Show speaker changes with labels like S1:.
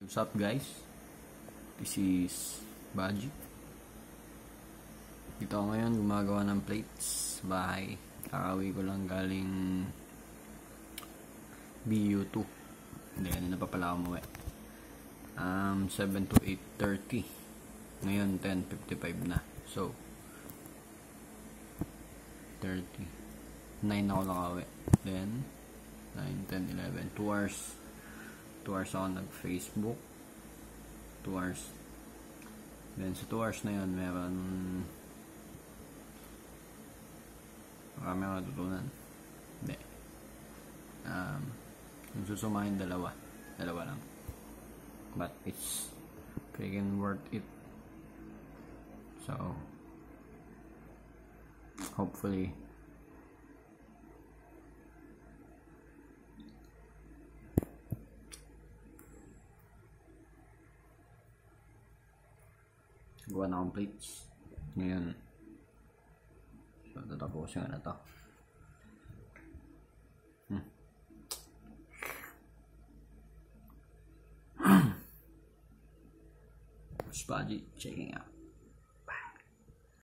S1: What's up guys? This is Baji. Dito ako ngayon gumagawa ng plates sa bahay. Kakawi ko lang galing BU2. Then na pa pala umuwi. 7 to 8:30. Ngayon 10:55 na. So 9 ako nakawi. Then 9, 10, 11, 2 hours. 2 hours ako nag-Facebook. 2 hours. Then sa 2 hours na yun, marami ako natutunan. Hindi. Yung susumahin, dalawa lang. But it's freaking worth it. So hopefully gawa na akong plates ngayon. So tatapusin na to. Spaji checking out.